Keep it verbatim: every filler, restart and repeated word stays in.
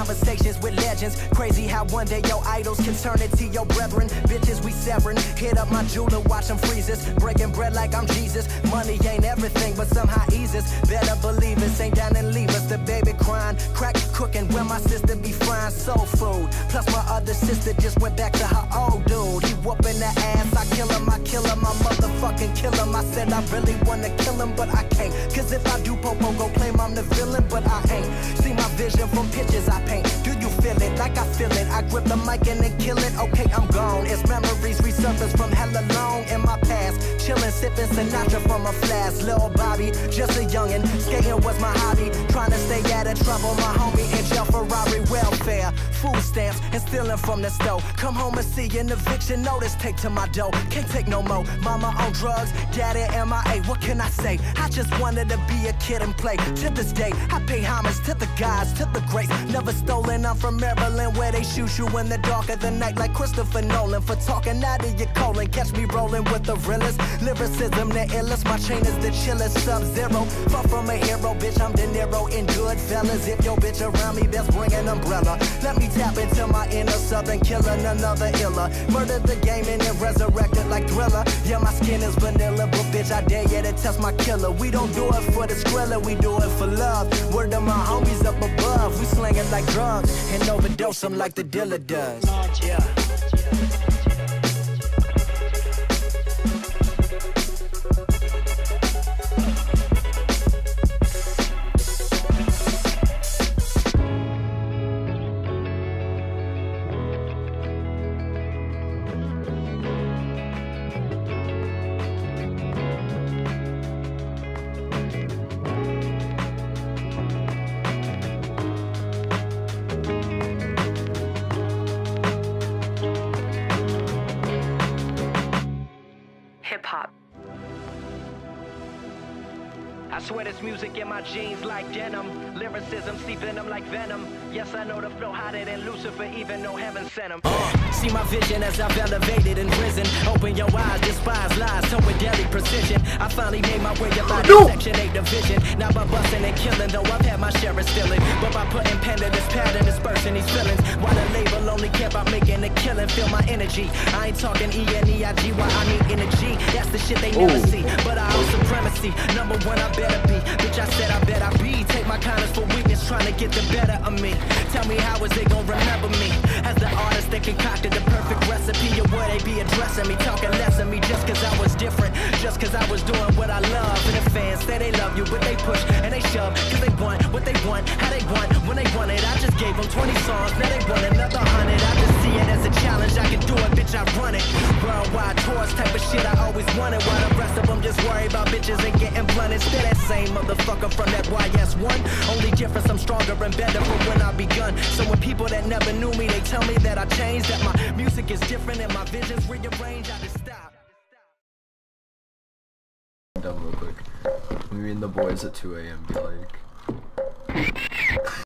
conversations with legends. Crazy how one day your idols can turn into your brethren. Bitches we severing, hit up my jeweler, watch them freezes. Breaking bread like I'm Jesus. Money ain't everything, but somehow eases. Better believe us, ain't down and leave us. The baby crying, crack cooking, where my sister be frying soul food. Plus my other sister just went back to her old dude. He whooping the ass, I kill him, I kill him, I motherfucking kill him. I said I really wanna kill him, but I can't. Cause if I do, Popo gon' claim I'm the villain, but I ain't. See my vision from pictures I paint. Do you feel it like I feel it? I grip the mic and then kill it. Okay, I'm gone. It's memories resurface from hella long in my past. Chillin', sippin' Sinatra from a flask. Lil' Bobby, just a youngin'. Skating was my hobby. Trying to stay out of trouble. My homie in jail, Ferrari welfare. Food stamps and stealing from the store. Come home and see an eviction notice. Take to my dough. Can't take no more. Mama on drugs, daddy M I A. What can I say? I just wanted to be a kid and play. To this day, I pay homage to the gods, to the greats. Never stolen. I'm from Maryland, where they shoot you in the dark of the night like Christopher Nolan. For talking out of your colon, catch me rolling with the realest. Lyricism, the illest. My chain is the chillest. Sub-zero. Far from a hero, bitch. I'm De Niro in Goodfellas. If your bitch around me, best bring an umbrella. Let me tap into my inner southern killer, another iller. Murder the game and then resurrected like Thriller. Yeah, my skin is vanilla, but bitch, I dare you to test my killer. We don't do it for the skrilla, we do it for love. Word to my homies up above. We slang it like drugs and overdose them like the dealer does. Yeah. Hip-hop. I swear this music in my jeans like denim. Lyricism seep in them like venom. Yes, I know the flow hotter than Lucifer, even though heaven sent him. Uh, see my vision as I've elevated and risen. Open your eyes, despise lies, so with deadly precision. I finally made my way up out of section eight division. Not by busting and killing, though I've had my share of stealing. But by putting pen to this pattern, dispersing these feelings. While the label only kept on making a killing, feel my energy. I ain't talking E N E I G, why I need energy. That's the shit they never Ooh. see. But I own supremacy. Number one, I better be. Bitch, I said I bet I be. Take my kindness for weakness, trying to get the better of me. Tell me how is they gonna remember me? As the artist that concocted the perfect recipe, or would they be addressing me, talking less of me just cause I was different, just cause I was doing what I love. And the fans say they love you, but they push and they shove, cause they want what they want, how they want, when they want it. I just gave them twenty songs, now they want another hundred. I just see it as a challenge, I can do it, bitch, I run it. Worldwide tours, type of shit I always wanted, while the rest of them just worry about bitches and getting blunted. Still that same motherfucker from that Y S one. Only difference, I'm stronger and better from when I begun. So when people that never knew me, they tell me that I changed, that my music is different and my vision's rearranged, I just stop. Done real quick. Me and the boys at two A M be like,